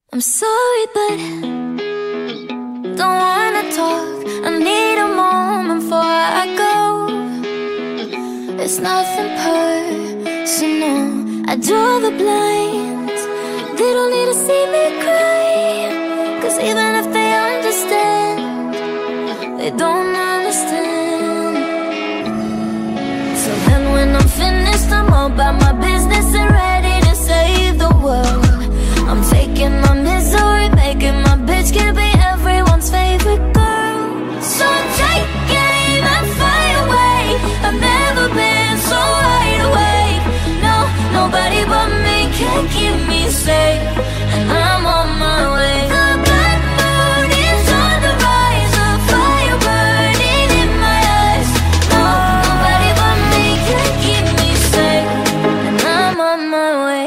I'm sorry, but don't wanna talk. I need a moment before I go. It's nothing personal. I draw the blinds. They don't need to see me cry, 'cause even if they understand, they don't understand. So then when I'm finished, I'm all about my business and ready to save the world. I'm taking my misery, making my bitch can be everyone's favorite girl. So take aim and fly away. I've never been so wide awake. No, nobody but me can keep me safe, and I'm on my way. The black moon is on the rise, a fire burning in my eyes. No, nobody but me can keep me safe, and I'm on my way.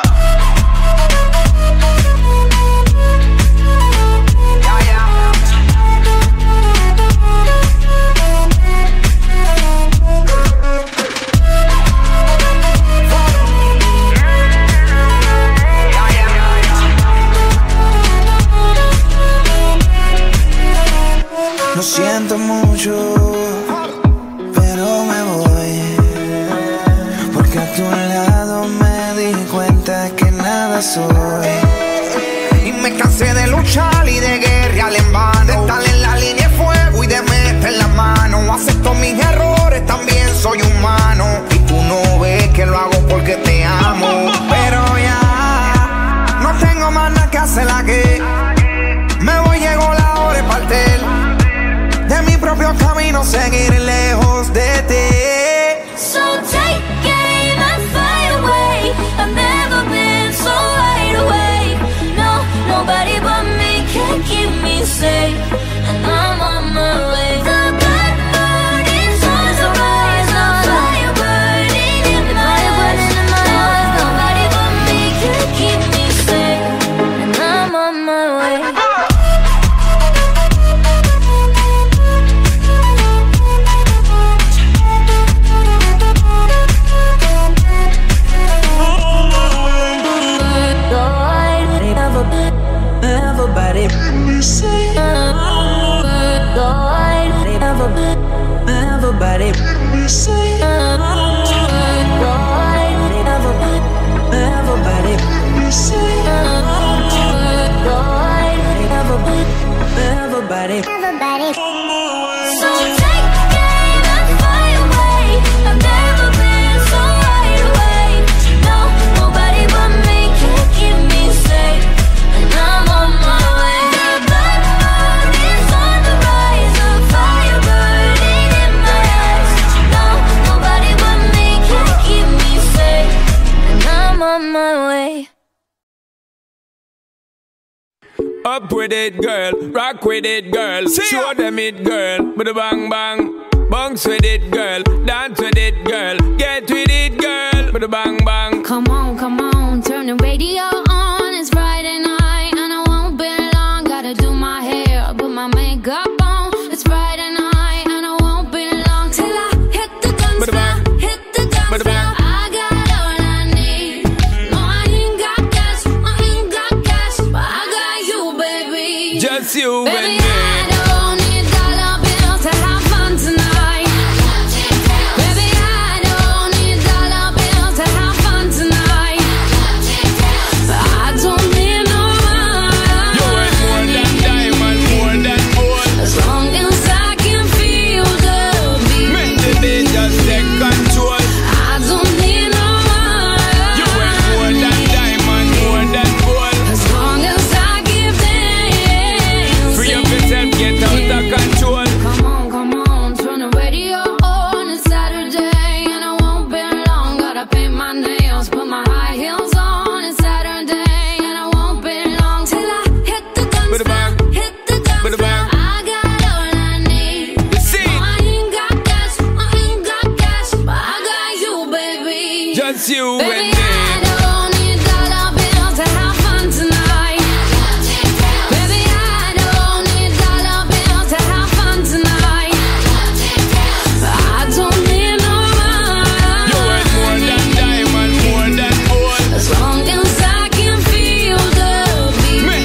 Lo siento mucho, pero me voy, porque a tu lado me di cuenta que nada soy. Y me cansé de luchar y de guerrear en vano, de estar en la línea de fuego y de meter la mano. Acepto mis errores, también soy humano, y tú no ves que lo hago porque te amo. Pero ya no tengo más nada que hacer aquí. Me voy, llegó la hora de partir de mi propio camino, seguir lejos de ti. So take aim and fly away. I've never been so wide awake. No, nobody but me can keep me safe, and I'm on my way. The black moon is on the rise, a fire burning in my eyes. Nobody but me can keep me safe, and I'm on my way. Everybody, everybody, everybody, everybody. So take aim and fly away. I've never been so wide awake. No, nobody but me can keep me safe, and I'm on my way. The black moon is on the rise, a fire burning in my eyes. No, nobody but me can keep me safe, and I'm on my way. Up with it, girl. Rock with it, girl. Show them it, girl. With a bang bang. Bounce with it, girl. Dance with it, girl. Get with it, girl. With a bang bang. Come on, turn the radio on. It's Friday night and I won't be long. Gotta do my hair, put my makeup on. It's Friday night and I won't be long till I hit the dance floor, hit the dance floor. I got all I need. No, I ain't got cash, but I got you, baby. Just you and Baby, me. I don't need dollar bills to have fun tonight. Baby, I don't need dollar bills to have fun tonight. But I don't need no money. You ain't more than diamond, more than gold. As long as I can feel the beat. Make the day just take control. I don't need no money. You ain't more than diamond, more than gold. As long as I give them. Free up yourself, get out of control. Come on, turn the radio on. It's Saturday and I won't be long. Gotta paint my nails, put my high heels on. It's Saturday and I won't be long till I hit the dance With a floor, bang. hit the dance With a floor. bang. I got all I need. You see? No, I ain't got cash, but I got you, baby. Just you and Baby, me. I don't need dollar bills to have fun tonight. Baby, I don't need dollar bills to have fun tonight. But I don't need no money. You ain't more than diamond, more than gold. As long as I can feel the beat.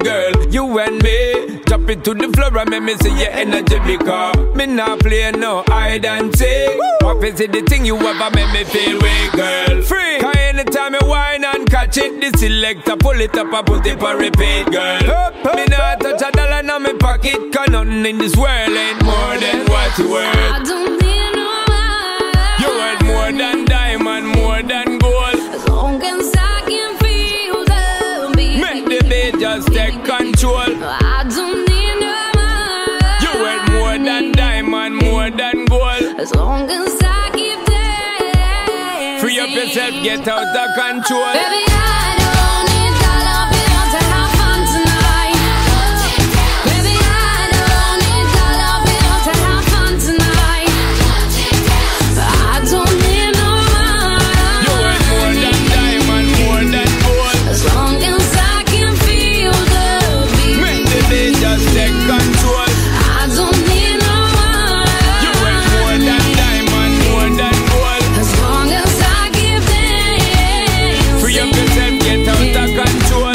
girl. You and me, drop it to the floor and make me see your energy because me not play no hide and seek. What is it the thing you ever make me feel weak, girl? Free. Cause anytime you whine and catch it, the selector pull it up and put it for repeat, girl. Me not touch a dollar in my pocket, cause nothing in this world ain't more than what you worth. I don't need no man. You worth more than diamond, more than gold. As long as I can feel the beat, make the beat just take control. I don't need no man. You worth more than diamond, more than gold. As long as I keep dancing. Free up yourself, get out of control. Baby, I don't need dollar bills to have fun tonight. Baby, I don't need dollar bills to have fun tonight. I don't need no man. You worth more than diamond, more than gold. As long as I can feel the beat, make the beat just take control. I don't need no man. You worth more than diamond, more than gold. As long as I keep dancing. Free up yourself, get out of control.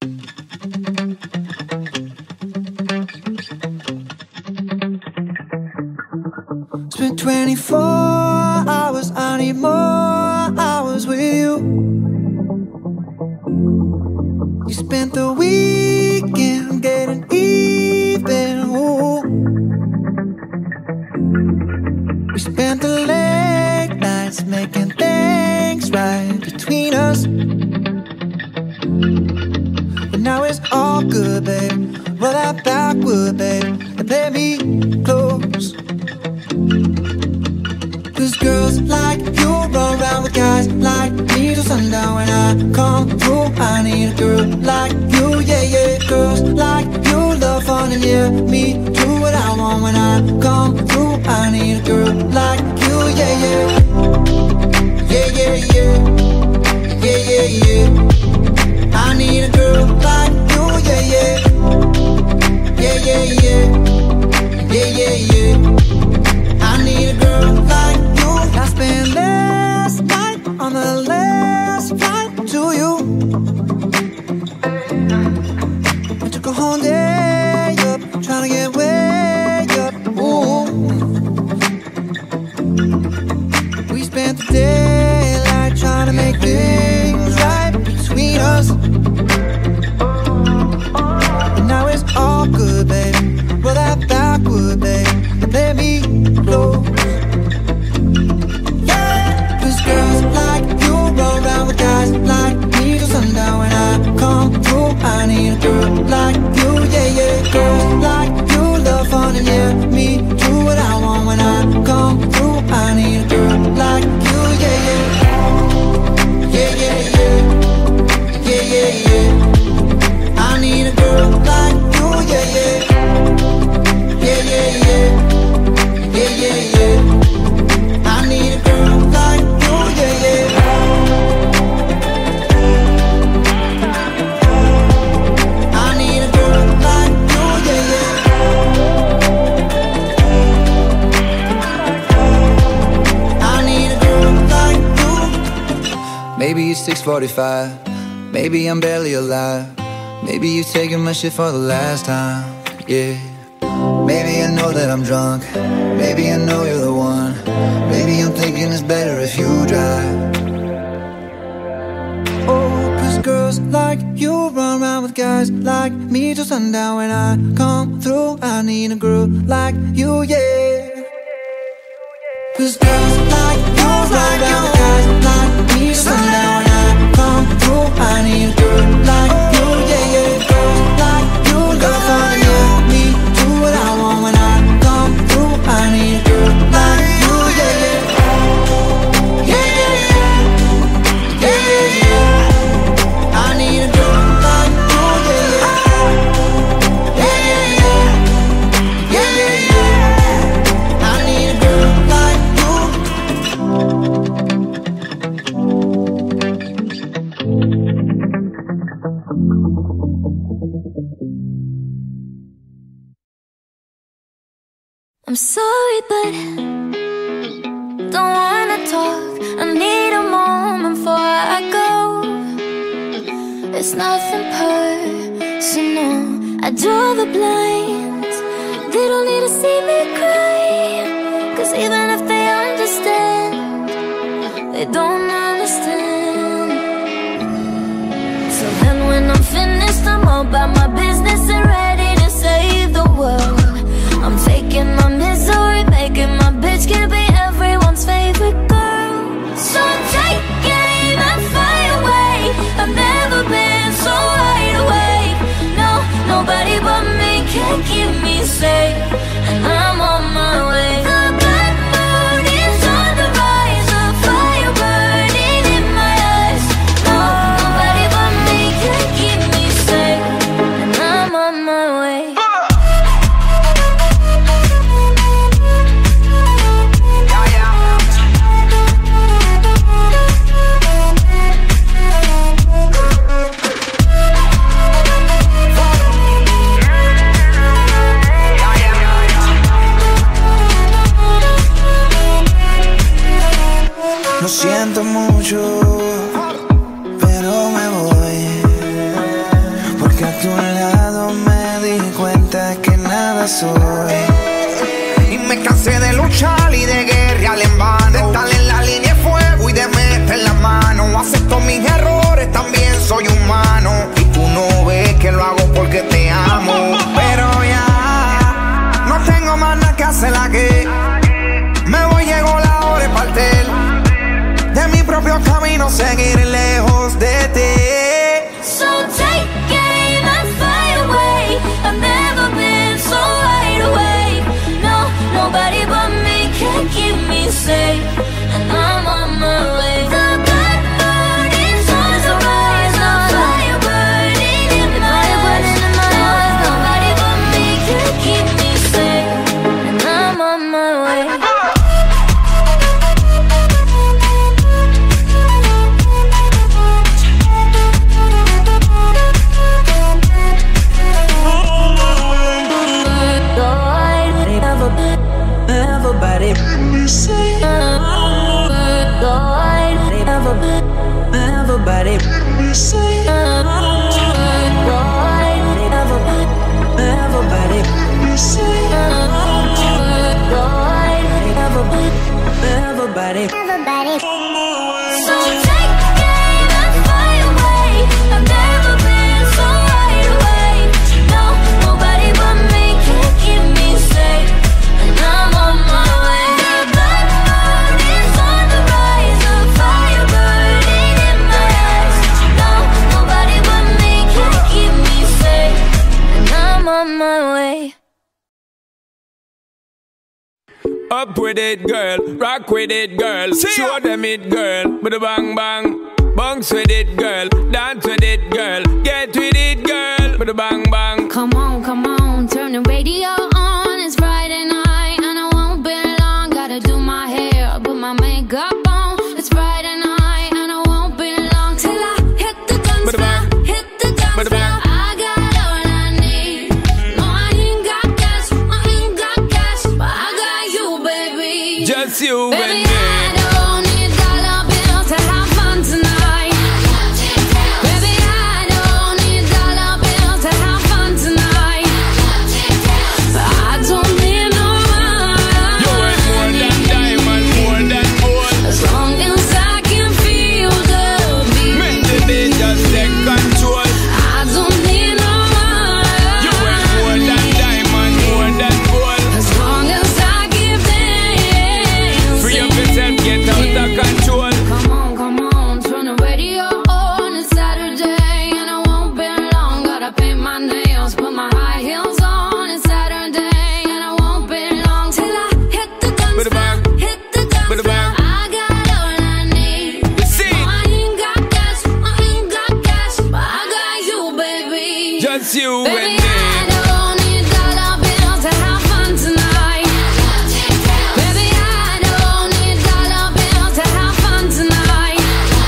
It's been 24 hours, I need more hours with you. You spent the weekend getting even, ooh. We spent the late nights making things right between us. But now it's all good, babe. Roll that backward, babe, and play me close. Cause girls like you run around with guys like me till sundown. When I come through, I need a girl like you, yeah, yeah. Girls like you love fun and yeah, me do what I want. When I come through, I need a girl like you, yeah, yeah. Yeah, yeah, yeah. Yeah, yeah, yeah. I need a girl like you, yeah, yeah. Yeah, yeah, yeah. Yeah, yeah, yeah. I need a girl like you. I spent last night on the last flight to you. I took a whole day up, trying to get way up. Ooh. We spent the daylight trying to make things right between us. But now it's all good, baby. Roll that backward, babe, and play me close. Girls like you roll around with guys like me till sundown. When I come through, I need a girl like you, yeah, yeah. Girls like you love fun and yeah, me do what I want. When I come through, I need a girl like you, yeah, yeah. Yeah, yeah, yeah. Yeah, yeah, yeah. I need a girl like you, yeah, yeah. Yeah, yeah, yeah. Yeah, yeah, yeah. I need a girl like you. Maybe it's 6:45, maybe I'm barely alive. Maybe you taking my shit for the last time, yeah. Maybe I know that I'm drunk, maybe I know you're the one. Maybe I'm thinking it's better if you drive. Oh, cause girls like you run around with guys like me till sundown. When I come through, I need a girl like you, yeah. Cause girls like you run around with guys like me till sundown. When I come through, I need a girl like you, yeah, yeah. Girls like you love fun, yeah, me do what I want. When I come through, I need a girl like you, yeah, yeah. Yeah, yeah, yeah. Yeah, yeah, yeah. I need a girl like you, yeah, yeah. Yeah, yeah, yeah. Yeah, yeah, yeah. I need a girl like you. I'm sorry, but don't wanna talk. I need a moment before I go. It's nothing personal. I draw the blinds. They don't need to see me cry. Cause even if they understand, they don't understand. So then when I'm finished, I'm all about my business and ready to save the world. I'm taking my misery, making my bitch can be everyone's favorite girl. So take aim and fire away. I've never been so wide awake. No, nobody but me can keep me safe. And I'm on my way. The bad mood is on the rise, a fire burning in my eyes. No, nobody but me can keep me safe. And I'm on my way. Lo siento mucho, pero me voy, Everybody. So take the game and fly away. I've never been so wide awake. No, nobody but me can keep me safe, and I'm on my way. The blood is on the rise, a fire burning in my eyes. No, nobody but me can keep me safe, and I'm on my way. Up with it, girl. Rock with it, girl. Show them it, girl. Bada bang bang. Bounce with it, girl. Dance with it, girl. Get with it, girl. Bada bang bang. Come on, turn the radio on. It's Friday night and I won't be long. Gotta do my hair, put my makeup on. It's Friday night and I won't be long till I hit the dance floor, hit the dance floor. I got all I need. No, I ain't got cash, but I got you, baby. Just you Baby, and me. I don't need dollar bills to have fun tonight. Baby, I don't need dollar bills to have fun tonight. I don't need no money. You ain't more than diamond, more than gold. As long as I can feel the beat. Make the beat just take control. I don't need no money. You ain't more than diamond, more than gold. As long as I keep dancing. Free up yourself, get out of control. Come on, turn the radio on. It's Saturday and I won't be long. Gotta paint my nails, put my high heels on. It's Saturday and I won't be long till I hit the dance floor, hit the dance floor. I got all I need. See? No, I ain't got cash, but I got you, baby. Just you Baby, and me. I don't need dollar bills to have fun tonight. Baby, I don't need dollar bills to have fun tonight.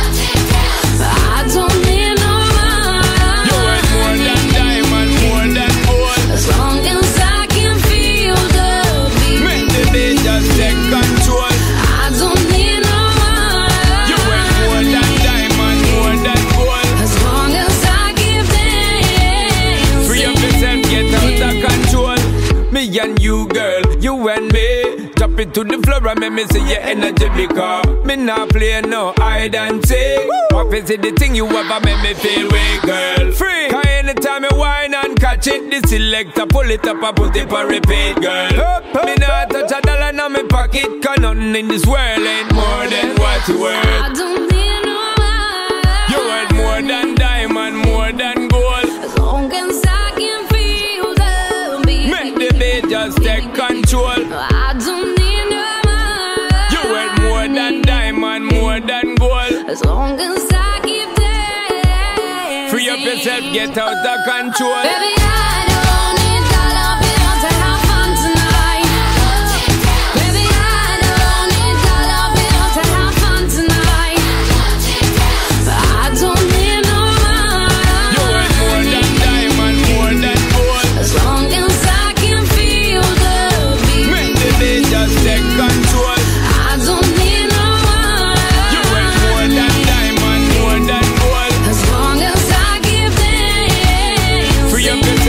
I don't need no You ain't more money. than diamond, more than gold. As long as I can feel the beat. Make the beat just take control. I don't need no You ain't more money. than diamond, more than gold. As long as I keep dancing. Free up yourself, get out of control. Me and you, girl, you and me. Drop it to the floor and make me see your energy because me not play no hide and seek. What is it the thing you ever make me feel weak, girl? Free. Cause anytime you whine and catch it, the selector pull it up and put it for repeat, girl. Me not touch a dollar in my pocket, cause nothing in this world ain't more than what you worth. I don't need no money. You worth more than diamond, more than gold. As long as I can feel the beat. Make the beat just take control. I don't need no money. You worth more than diamond, more than gold. As long as I keep dancing. Free up yourself, get out of control. Baby, I don't need dollar bills to have fun tonight. Baby, I don't need dollar bills to have fun tonight. I don't need no money. You worth more than diamond, more than gold. As long as I can feel the beat. Make the beat just take control. I don't need no You worth more money. than diamond, more than gold. As long as I keep dancing. Free up yourself,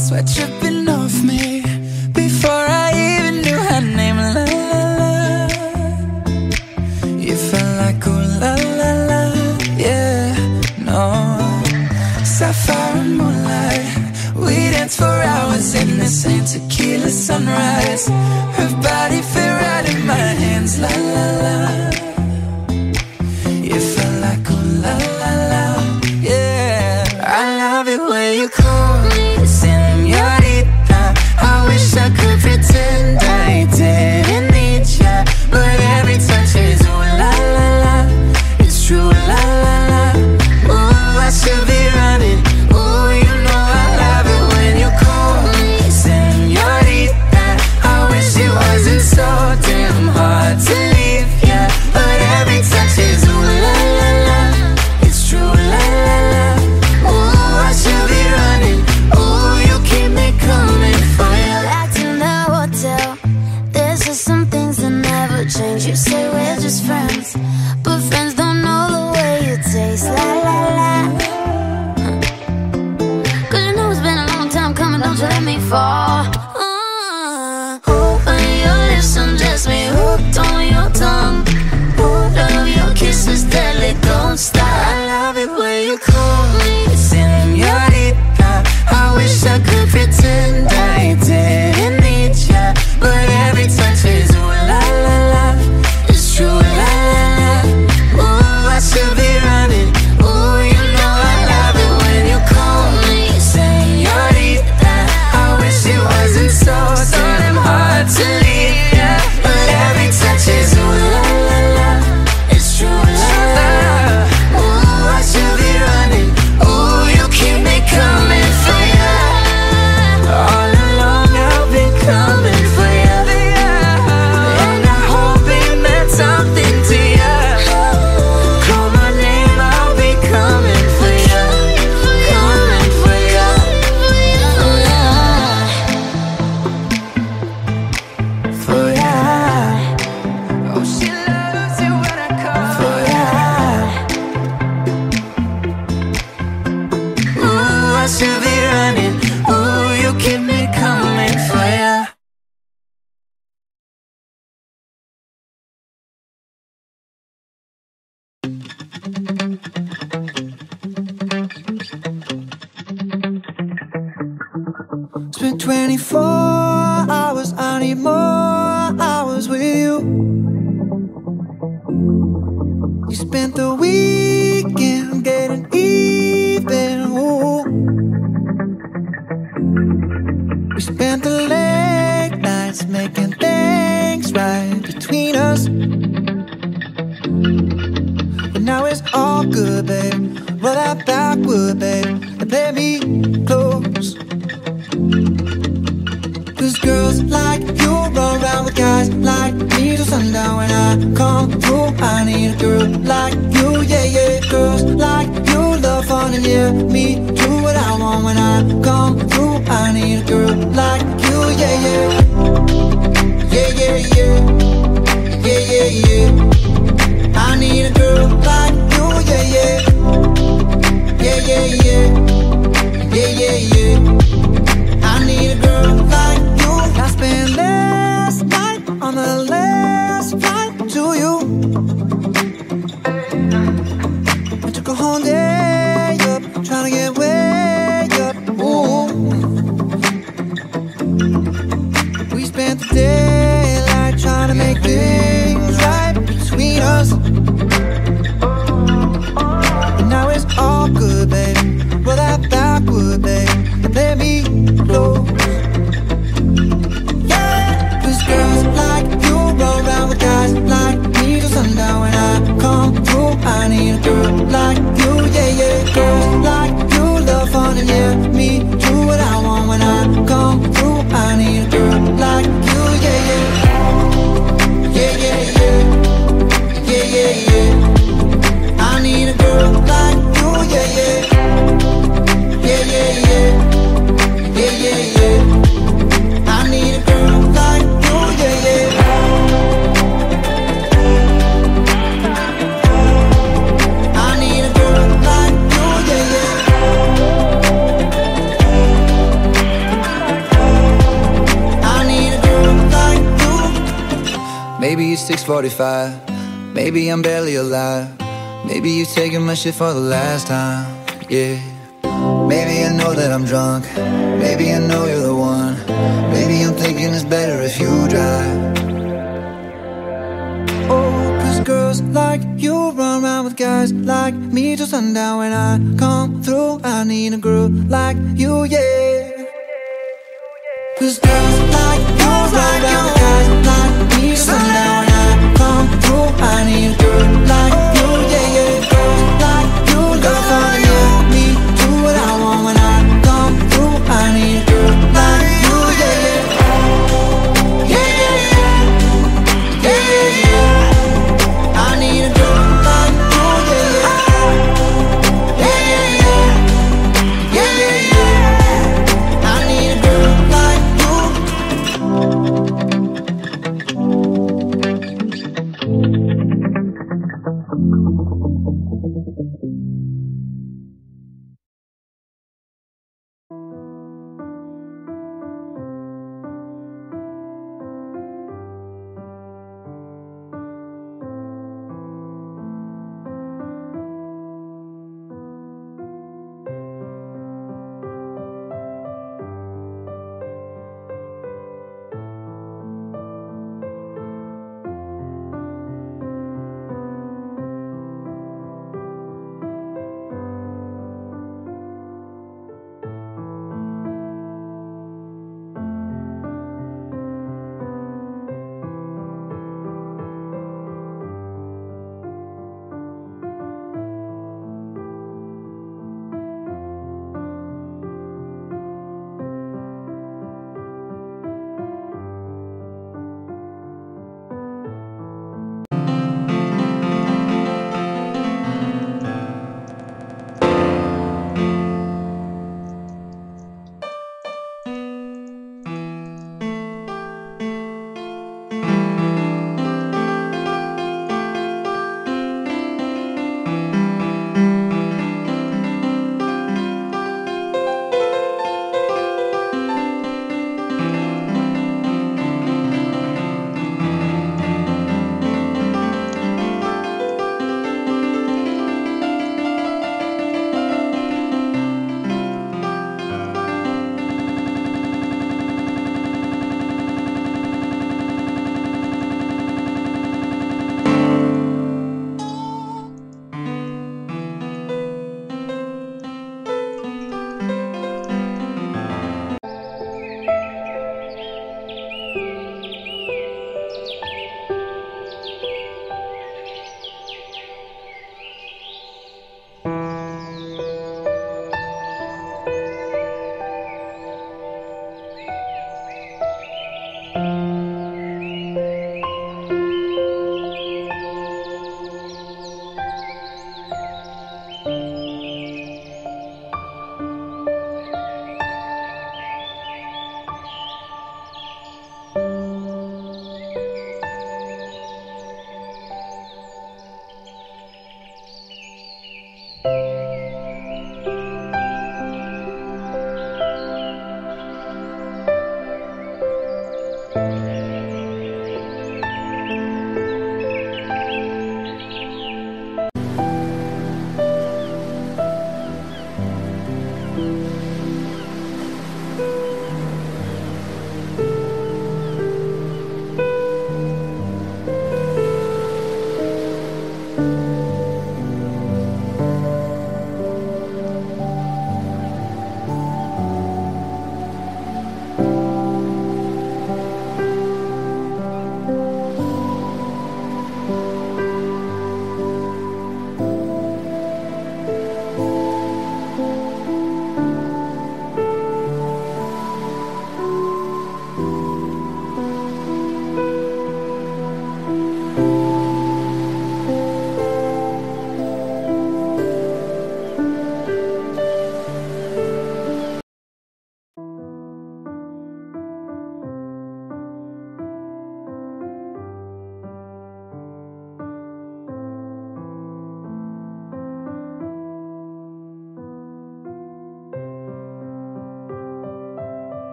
sweat dripping off me before I even knew her name. La la la, you felt like ooh la la la, yeah, no. Sapphire and moonlight, we danced for hours in the same tequila sunrise. Her body fit right in my hands, la la la. You felt like ooh la la la, yeah. I love it when you call me señorita. I wish I could pretend I didn't need ya, but every touch is ooh la la la. It's true, la la la. Ooh, I should be running. Ooh, you know I love it when you call me señorita. I wish it wasn't so damn hard to leave ya, but every touch is ooh la la la. It's true, la la la. Ooh, I should be running. Ooh, you keep me coming for ya. Back in the hotel, there's just some things that never change. You say we're just friends, but friends don't know the way you taste. La la la. Cause you know it's been a long time coming, don't you let me fall. When your lips undress me, hooked on your tongue. Love your kisses deadly, don't stop. I love it when you call me señorita. I wish I could pretend I didn't need ya, but every touch is ooh la la la. It's true, la la la. Ooh, I should be running. Ooh, you know I love it when you call me señorita. I wish it wasn't so damn hard to leave ya, but every touch is ooh la la la. It's true, la la la. Ooh, I should be running. Ooh, you keep me coming for ya. All along I've been coming for ya, and I hope it meant something to ya. Call my name, I'll be coming for ya, coming for ya. For ya. Oh, she loves it when I call for ya. Ooh, I should be running. Ooh, you keep me coming for ya. Spent 24 hours, I need more hours with you. You spent the weekend getting even, ooh. We spent the late nights making things right between us. But now it's all good, babe. Roll that backward, babe, and play me close. Cause girls like you run around with guys like me till sundown. When I come through, I need a girl like you, yeah, yeah. Girls like you love fun and yeah, me do what I want. When I come through, I need a girl like you, yeah, yeah. Yeah, yeah, yeah. Yeah, yeah, yeah. I need a girl like you, yeah, yeah. Yeah, yeah, yeah. Yeah, yeah, yeah. I need a girl like you. I spent last night on the last flight to you. I took a whole day up, trying to get way up. Ooh. We spent the daylight trying to make things right between us. And now it's all good, babe. Roll that backward, babe, and let me close. Yeah, 'cause girls like you roll around with guys like me till sundown. When I come through, I need a girl like you, yeah, yeah. Girls like you love fun and yeah, me do what I want. When I come through, I need a girl like you, yeah, yeah. Yeah, yeah, yeah. Yeah, yeah, yeah. I need a girl like you, yeah, yeah. Yeah, yeah, yeah. it's 6:45. Maybe I'm barely alive. Maybe you taking my shit for the last time. Yeah. Maybe I know that I'm drunk. Maybe I know you're the one. Maybe I'm thinking it's better if you drive. Oh, 'cause girls like you run around with guys like me till sundown. When I come through, I need a girl like you, yeah. 'Cause girls like you run around with guys like me till sundown. When I come through, I need a girl like you, yeah, yeah. Girls like you love finding you, me do what I want. When I come through, I need a girl like you, yeah, yeah. Yeah, yeah, yeah. Yeah, yeah, yeah. I need a girl like you, yeah, yeah. Yeah, yeah, yeah. Yeah, yeah, yeah. I need a girl like you.